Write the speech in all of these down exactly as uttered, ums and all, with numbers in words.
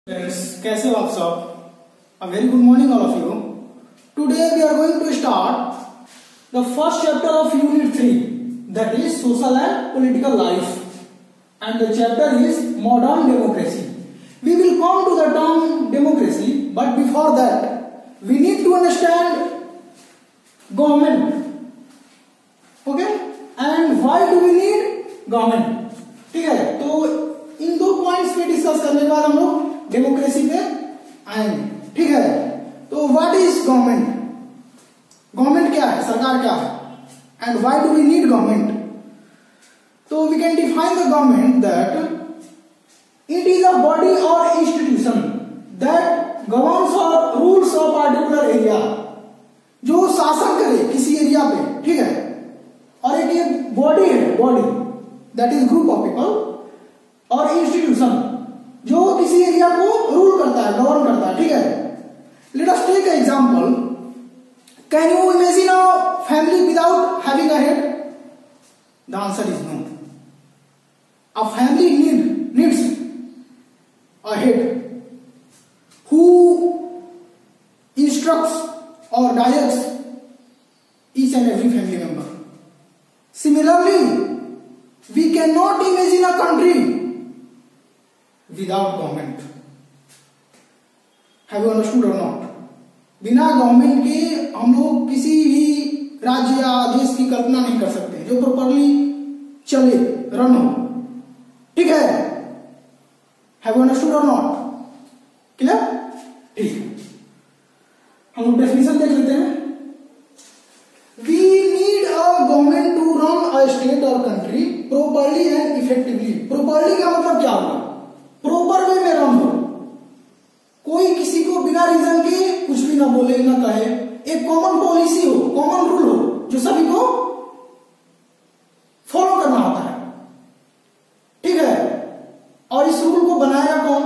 Friends, कैसे हो आप सब? A very good morning all of you. Today we are going to start the first chapter of unit three, that is social and political life, and the chapter is modern democracy. We will come to the term democracy, but before that we need to understand government. Okay? And why do we need government? ठीक है, तो इन दो points पे discuss करने के बाद हम लोग डेमोक्रेसी पे आएंगे. ठीक है, तो व्हाट इज गवर्नमेंट? गवर्नमेंट क्या है, सरकार क्या है, and why do we need government? तो we can define the government that it is a body or institution that governs or rules a particular area, जो शासन करे किसी एरिया पे. ठीक है, और एक ये बॉडी है, body that is group of people, और इंस्टीट्यूशन जो किसी एरिया को रूल करता है, गवर्न करता है. ठीक है, let us take an example. Can you imagine a family without having a head? The answer is no. A family need needs a head who instructs or directs each and every family member. Similarly, we cannot imagine a country without government. Have you understood or not? बिना government के हम लोग किसी भी राज्य या देश की कल्पना नहीं कर सकते जो प्रॉपरली चले, रन हो. ठीक है, Have you understood or not? Clear? ठीक है, हम लोग डेफिनेशन देख लेते हैं. We need a government to run a state or country properly and effectively. Properly का मतलब क्या होगा? प्रॉपर वे में रन हो, कोई किसी को बिना रीजन के कुछ भी ना बोले ना कहे. एक कॉमन पॉलिसी हो, कॉमन रूल हो जो सभी को फॉलो करना होता है. ठीक है, और इस रूल को बनाएगा कौन,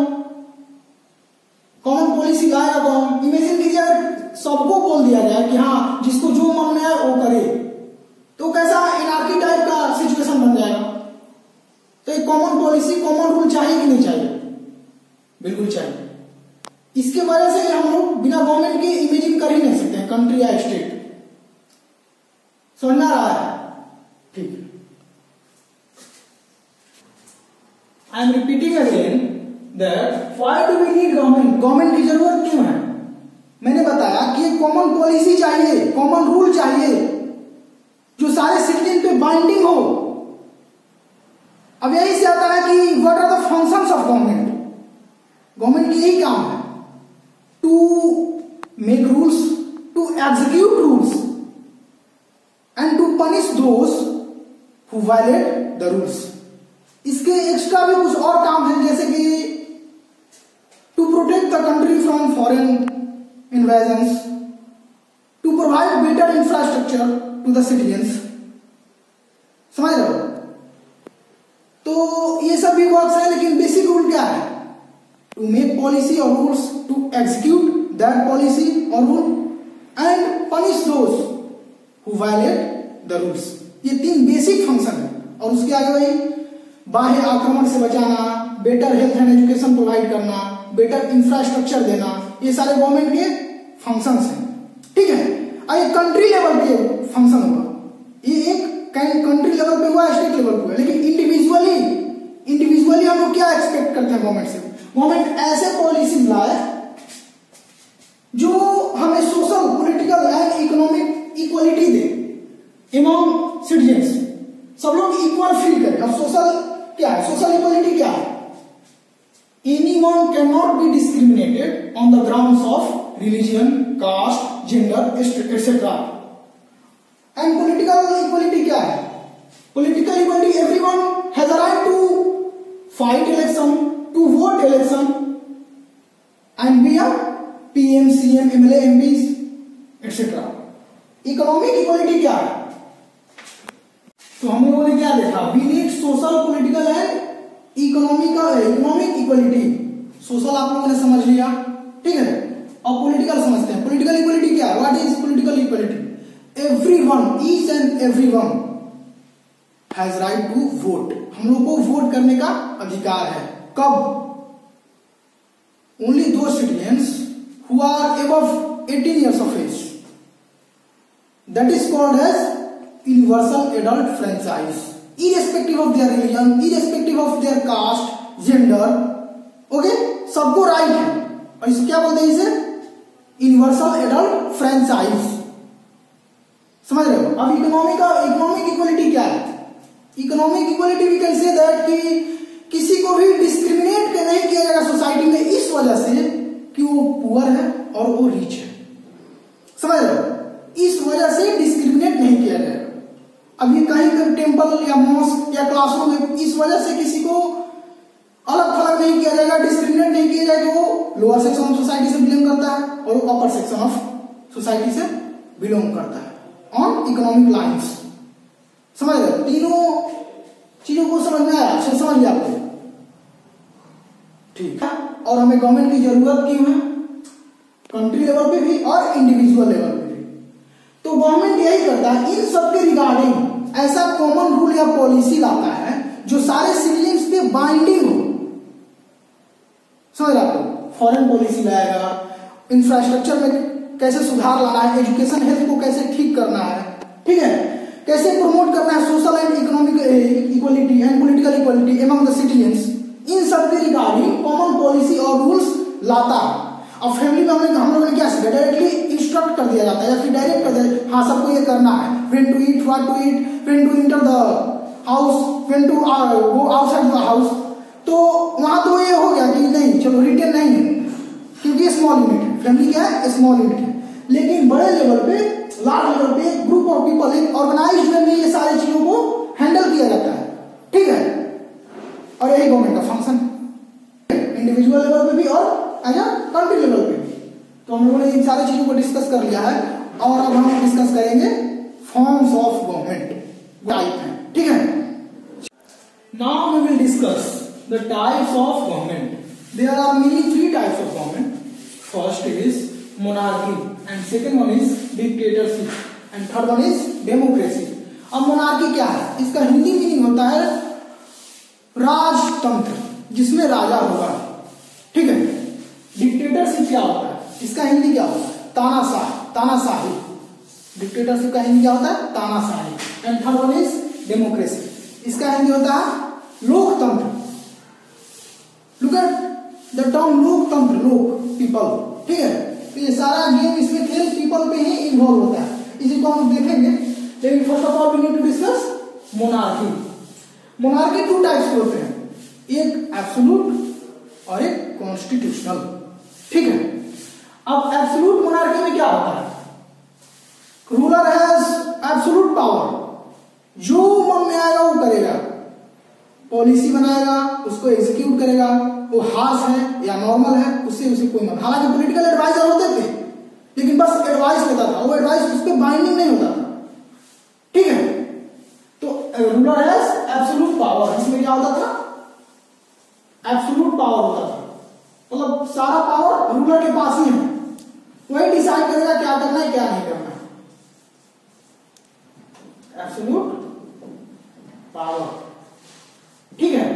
कॉमन पॉलिसी लाएगा कौन? इमेजिन कीजिए अगर सबको बोल दिया जाए कि हाँ जिसको जो मन में है वो करे, तो कैसा एनार्की टाइप का सिचुएशन बन जाएगा. तो एक कॉमन पॉलिसी, कॉमन रूल चाहिए कि नहीं चाहिए? बिल्कुल चाहिए. इसके वजह से हम लोग बिना गवर्नमेंट के इमेजिन कर ही नहीं सकते हैं कंट्री या स्टेट. समझ में आ रहा है? ठीक है, I am repeating again that why do we need government? Government की जरूरत क्यों है? मैंने बताया कि एक कॉमन पॉलिसी चाहिए, कॉमन रूल चाहिए जो सारे सिटीजन पे बाइंडिंग हो. अब यही से आता है कि what are the functions of government. Government की यही काम है, to make rules, to execute rules and to punish those who violate the rules. इसके एक्स्ट्रा भी कुछ और काम है, जैसे कि to protect the country from foreign invasions, to provide better infrastructure to the citizens. समझ रहे हो? तो ये सब भी वर्क्स है, लेकिन बेसिक रूल क्या है? टू मेक पॉलिसी और rules, to execute that policy और rule, and punish those who violate the rules. ये तीन बेसिक फंक्शन है. और उसके आगे वही बाह्य आक्रमण से बचाना, better health and education provide करना, बेटर इंफ्रास्ट्रक्चर देना, ये सारे गवर्नमेंट के फंक्शंस हैं. ठीक है, अब एक कंट्री लेवल पे फंक्शन होगा, ये एक कंट्री लेवल पे हुआ, स्टेट लेवल पे हुआ, लेकिन इंडिविजुअली इंडिविजुअली हम लोग क्या एक्सपेक्ट करते हैं गवर्नमेंट से? गवर्नमेंट ऐसे पॉलिसी लाए जो हमें social, political and economic equality दे एमंग सिटीजन्स. सब लोग इक्वल फील करें. अब सोशल क्या है? सोशल इक्वलिटी क्या है? Anyone can not be discriminated on the grounds of religion, caste, gender etcetera. And political equality क्या है? Political equality, everyone has a right to fight election, to vote election and be a PM, CM, MLA, MPs etcetera. Economic equality क्या है? तो हम लोगों ने क्या देखा? We need social, political and economical economic equality. Social आप लोगों ने समझ लिया, ठीक है, और पॉलिटिकल समझते हैं. पॉलिटिकल इक्वलिटी क्या है? What is political equality? Everyone, each and everyone has right to vote. हम लोग को वोट करने का अधिकार है. कब? only those citizens who are above eighteen years of age. That is called as universal adult franchise. Irrespective of their religion, irrespective of their caste, gender, okay, सबको right है। और इसे क्या बोलते हैं? इसे यूनिवर्सल एडल्ट फ्रेंचाइज। समझ रहे हो? अब इकोनॉमिक का इकोनॉमिक इक्वलिटी क्या है? Economic equality we can say that कि किसी को भी डिस्क्रिमिनेट नहीं किया जाएगा सोसाइटी में इस वजह से कि वो पुअर है और वो रिच है। समझ रहे हो? इस वजह से डिस्क्रिमिनेट नहीं किया जाएगा। अब ये कहीं टेम्पल या मॉस्क या क्लासरूम में इस वजह से किसी को अलग थलग नहीं किया जाएगा, डिस्क्रिमिनेट नहीं किया जाएगा। वो लोअर सेक्शन ऑफ सोसाइटी से बिलोंग करता है और वो अपर सेक्शन ऑफ सोसाइटी से बिलोंग करता है ऑन इकोनॉमिक लाइंस। समझ रहे हो? तीनों चीजों को समझ में आया? अच्छा, समझ लिया आपको? ठीक है। और हमें गवर्नमेंट की जरूरत क्यों है? कंट्री लेवल पे भी और इंडिविजुअल लेवल पे भी। तो गवर्नमेंट यही करता है, इन सब के रिगार्डिंग ऐसा कॉमन रूल या पॉलिसी लाता है जो सारे सिविलियंस पे बाइंडिंग हो। समझ आपको? फॉरेन पॉलिसी लाएगा, इंफ्रास्ट्रक्चर में कैसे सुधार लाना है, एजुकेशन हेल्थ को कैसे ठीक करना है, ठीक है, कैसे प्रमोट करना है social and economic equality and political equality among the citizens, इन सब के रिगार्डिंग कॉमन पॉलिसी और रूल्स लाता है। अब फैमिली में हमने हम लोगों ने क्या सीखा? डायरेक्टली इंस्ट्रक्ट कर दिया जाता है या फिर डायरेक्ट कर दिया, हाँ सबको ये करना है, when to eat, what to eat, when to enter the house, when to go outside the house. तो वहां तो ये हो गया कि नहीं, चलो रिटेन नहीं है क्योंकि स्मॉल यूनिट है, फैमिली क्या है? स्मॉल यूनिट है। लेकिन बड़े लेवल पे, लार्ज लेवल पे ग्रुप ऑफ पीपल एक ऑर्गेनाइज्ड वे में ये सारी चीजों को हैंडल किया जाता है, ठीक है। और यही गवर्नमेंट का फंक्शन है, इंडिविजुअल लेवल पे भी और एज अ कंट्री लेवल पे भी। तो हम लोगों ने इन सारी चीजों को डिस्कस कर लिया है और अब हम डिस्कस करेंगे फॉर्म्स ऑफ गवर्नमेंट टाइप है, ठीक है। Now we will discuss the types of government. There are mainly three types of government. First is monarchy and second one is dictatorship and third one is democracy. अब monarchy क्या है? इसका Hindi meaning होता है राजतंत्र जिसमें राजा होगा, ठीक है। डिक्टेटरशिप क्या होता है? इसका हिंदी क्या होता है? तानाशाह, तानाशाही। डिक्टेटरशिप का हिंदी क्या होता है? तानाशाही। And third one is democracy, इसका हिंदी होता है लोकतंत्र। लुक एट द टर्म लोकतंत्र, लोक पीपल, ठीक है। तो ये सारा गेम इसमें खेल पीपल पे ही इन्वॉल्व होता है, इसी को हम देखेंगे। लेकिन first of all we need to discuss monarchy. Monarchy two types के होते हैं, एक एब्सोल्यूट और एक कॉन्स्टिट्यूशनल, ठीक है। अब एब्सोल्यूट मोनार्की में क्या होता है? रूलर हैज एब्सोल्यूट पावर, जो मन में आएगा वो करेगा, पॉलिसी बनाएगा, उसको एग्जीक्यूट करेगा, वो हार्श है या नॉर्मल है उससे उसे कोई मतलब। हालांकि पॉलिटिकल एडवाइजर होते थे लेकिन बस एडवाइस लेता था, वो एडवाइस उस पर बाइंडिंग नहीं होता था, ठीक है। तो रूलर हैज एब्सोल्यूट पावर, इसमें क्या होता था? एब्सोल्यूट पावर होता था, मतलब सारा पावर रूलर के पास ही है, वही डिसाइड करेगा क्या करना है क्या नहीं करना है। एब्सोल्यूट पावर, ठीक है।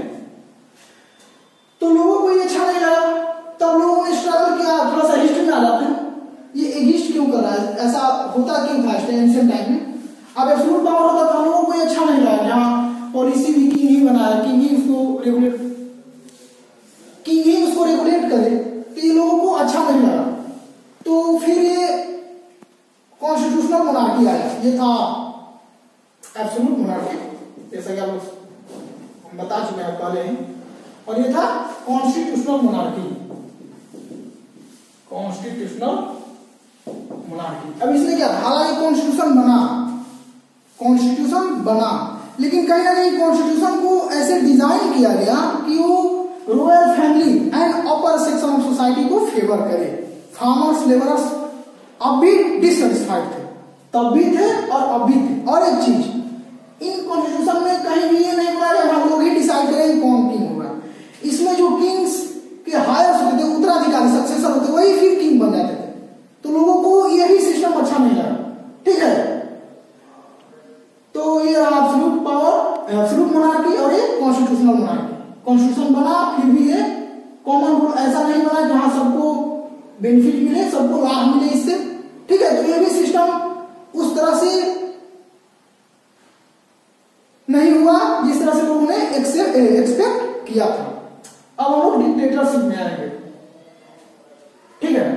तो लोगों को ये अच्छा नहीं लगा, तब लोगों ने स्ट्रगल किया। थोड़ा सा हिस्ट्री में आ जाते हैं, ये एग्जिस्ट क्यों कर रहा है, ऐसा होता क्यों था एंशिएंट टाइम में। अब एब्सोल्यूट पावर होता था, लोगों को ये अच्छा नहीं लगा, जहां पॉलिसी भी किंग ही बनाया, किंग ही उसको रेगुलेट किंग ही उसको रेगुलेट करे, तो ये लोगों को अच्छा नहीं लगा। तो फिर ये कॉन्स्टिट्यूशनल मोनार्की आया, ये था एब्सोल्यूट मोनार्की, जैसा कि आप लोग बता चुके हैं पहले ही, और ये था कॉन्स्टिट्यूशनल मोनार्की, कॉन्स्टिट्यूशनल मोनार्की। अब इसमें क्या था? हालांकि कॉन्स्टिट्यूशन बना, कॉन्स्टिट्यूशन बना, लेकिन कहीं ना कहीं कॉन्स्टिट्यूशन को ऐसे डिजाइन किया गया कि वो royal family and upper section of society को फेवर करे। फार्मर्स, लेबरर्स अब भी डिससेटिस्फाइड थे, तब भी थे और अब भी थे। और एक चीज, इन कॉन्स्टिट्यूशन में कहीं भी ये नहीं बोला कि हम लोग ही डिसाइड करें कौन किंग होगा। इसमें जो किंग्स के हायर्स होते थे, उत्तराधिकारी सक्सेसर होते, वही फिर किंग बन जाते थे। तो लोगों को यही सिस्टम अच्छा नहीं लगा, ठीक है। तो ये रहा एब्सोल्यूट पावर, एब्सोल्यूट मोनार्की और ये कॉन्स्टिट्यूशनल मोनार्की। कॉन्स्टिट्यूशन बना, फिर भी ये कॉमन रूल ऐसा नहीं बना जहां बेनिफिट मिले, सबको लाभ मिले इससे, ठीक है। तो ये भी सिस्टम उस तरह से नहीं हुआ जिस तरह से लोगों ने एक्सपेक्ट किया था। अब हम लोग डिक्टेटरशिप में आएंगे, ठीक है।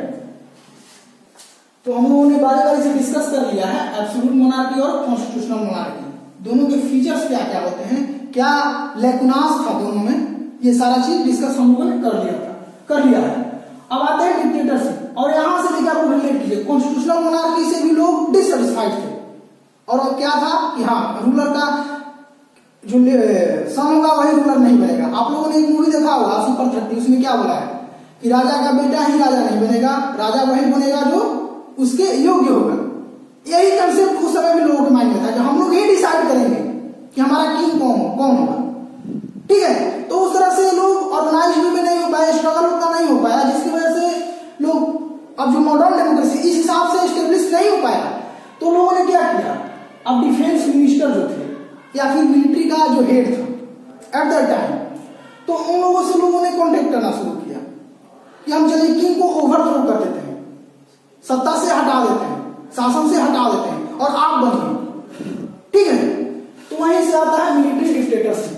तो हम लोगों ने बारी बारी से डिस्कस कर लिया है एब्सोल्यूट मोनार्की और कॉन्स्टिट्यूशनल मोनार्की, दोनों के फीचर्स क्या क्या होते हैं, क्या लेकुनास था दोनों में, ये सारा चीज डिस्कस हम लोगों ने कर लिया था कर लिया है। अब आते हैं डिक्टेटरशिप, और यहां से लेकर आपको रिलेट कीजिए। कॉन्स्टिट्यूशनल मोनार्की से भी लोग डिससेटिस्फाइड थे, और अब क्या था कि हाँ रूलर का जो सन होगा वही रूलर नहीं बनेगा। आप लोगों ने एक मूवी देखा होगा सुपर थर्टी, उसमें क्या बोला है कि राजा का बेटा ही राजा नहीं बनेगा, राजा वही बनेगा जो उसके योग्य होगा। यही कंसेप्ट उस समय भी लोगों के माइंड में था कि हम लोग ये डिसाइड करेंगे कि हमारा किंग कौन कौन होगा, ठीक है। तो उस तरह से लोग ऑर्गेनाइज में नहीं हो पाए, स्ट्रगल उतना नहीं हो पाया, जिसकी वजह से लोग अब जो मॉडर्न डेमोक्रेसी इस हिसाब से स्टेब्लिश नहीं हो पाया। तो लोगों ने क्या किया, अब डिफेंस मिनिस्टर जो थे या फिर मिलिट्री का जो हेड था एट दैट टाइम, तो उन लोगों से लोगों ने कॉन्टेक्ट करना शुरू किया कि हम चलिए किंग को ओवरथ्रो कर देते हैं, सत्ता से हटा देते हैं, शासन से हटा देते हैं और आप बनिए, ठीक है। तो वहीं से आता है मिलिट्री डिक्टेटरशिप।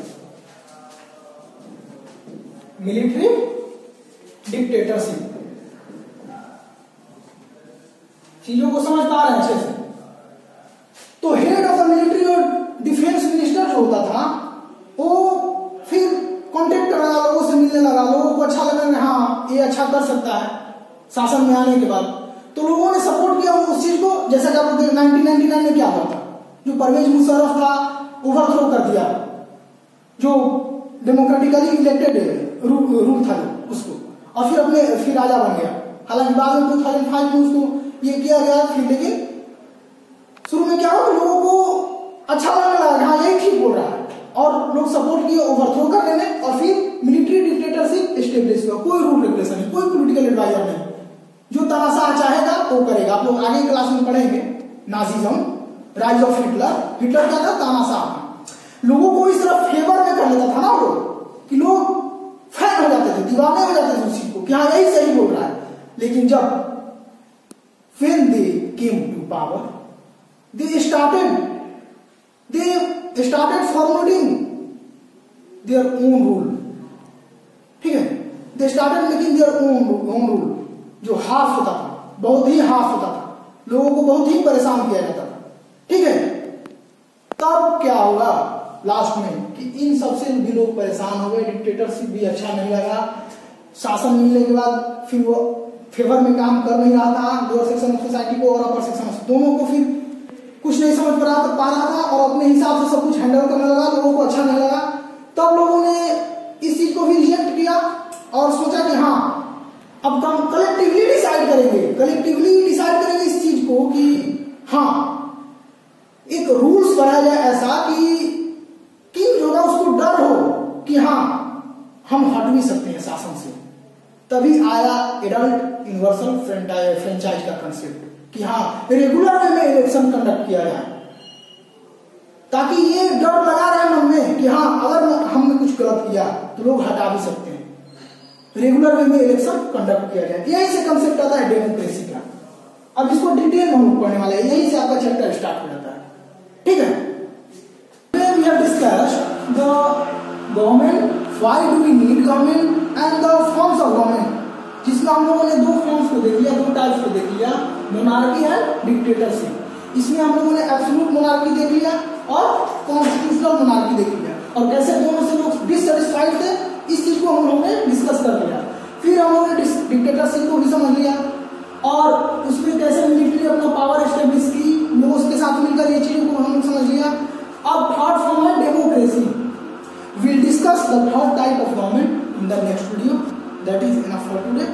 मिलिट्री डिक्टेटरशिप, चीजों को समझ पा रहे हैं अच्छे से। तो हेड ऑफ द मिलिट्री और डिफेंस मिनिस्टर जो होता था वो फिर कॉन्टेक्ट कर रहा, लोगों से मिलने लगा, लोगों को अच्छा लगा कि हाँ ये अच्छा कर सकता है शासन में आने के बाद। तो लोगों ने सपोर्ट किया उस चीज को, जैसा कि आप नाइनटीन नाइंटी नाइन में क्या हुआ था, जो परवेज मुशर्रफ था ओवरथ्रो कर दिया, जो डेमोक्रेटिकली इलेक्टेड रूल था उसको, और फिर अपने फिर राजा बन गया। हालांकि बाद में टू थाउजेंड फाइव में उसको ये किया गया फिर, लेकिन शुरू में क्या हुआ, लोगों को अच्छा लगने लगा, हाँ ये ठीक बोल रहा है, और लोग सपोर्ट किए ओवरथ्रो करने में, और फिर मिलिट्री डिक्टेटरशिप एस्टेब्लिश हुआ। कोई रूल रेगुलेशन नहीं, कोई पॉलिटिकल एडवाइजर नहीं, जो तानाशाह चाहेगा वो करेगा। आप लोग आगे क्लास में पढ़ेंगे Nazism, rise of Hitler. Hitler क्या था, तानाशाह, लोगों को इस तरह फेवर में कर लेता था ना वो, कि लोग फैन हो जाते थे, दीवाने हो जाते थे उस चीज को कि हाँ यही सही बोल रहा है। लेकिन जब when they came to power, they started they started formulating their own rule, ठीक है। they started making their own own rule, जो हाफ होता था, बहुत ही हाफ होता था, लोगों को बहुत ही परेशान किया जाता था, ठीक है। तब क्या होगा लास्ट में कि इन सबसे भी लोग परेशान हो गए, डिक्टेटरशिप भी अच्छा नहीं लगा, शासन मिलने के बाद फिर वो फेवर में काम कर नहीं रहा था, लोअर सेक्शन ऑफ सोसाइटी को और अपर सेक्शन ऑफ दोनों को फिर कुछ नहीं समझ पा रहा पा रहा था, और अपने हिसाब से सब कुछ हैंडल करने लगा, लोगों को अच्छा नहीं लगा। तब लोगों ने इस चीज को भी रिजेक्ट किया और सोचा कि हाँ अब हम कलेक्टिवली डिसाइड करेंगे, कलेक्टिवली डिसाइड करेंगे इस चीज को कि हाँ एक रूल्स बनाया जाए ऐसा कि किंग जो ना उसको डर हो कि हाँ हम हट भी सकते हैं शासन से। तभी आया एडल्ट यूनिवर्सल फ्रेंचाइज का कंसेप्ट कि हाँ रेगुलर वे में इलेक्शन कंडक्ट किया जाए, ताकि ये डर लगा रहे मन में कि हाँ अगर हमने कुछ गलत किया तो लोग हटा भी सकते हैं, रेगुलर वे में इलेक्शन कंडक्ट किया जाए। यही से कंसेप्ट आता है डेमोक्रेसी का। अब इसको डिटेल में हम पढ़ने वाले हैं, यही से आपका चैप्टर स्टार्ट हो जाता है, ठीक है। We have discussed the government, why do we need government and the forms of government, जिसमें हम लोगों ने दो फॉर्म्स को देख लिया, दो टाइप्स को देख लिया, मोनार्की एंड डिक्टेटरशिप। इसमें हम लोगों ने एब्सोल्यूट मोनार्की देख लिया और कॉन्स्टिट्यूशनल मोनार्की देख लिया, और कैसे दोनों से लोग डिससेटिस्फाइड थे इस चीज को हम लोगों ने डिस्कस कर लिया। फिर हम लोगों ने डिक्टेटरशिप को भी समझ लिया, और उसमें कैसे मिलिट्री अपना पावर एस्टेब्लिश की, लोगों के साथ मिलकर ये चीजों को हम लोग समझ लिया। अब थर्ड फॉर्म है democracy. We'll discuss the third type of government in the next video. That is enough for today.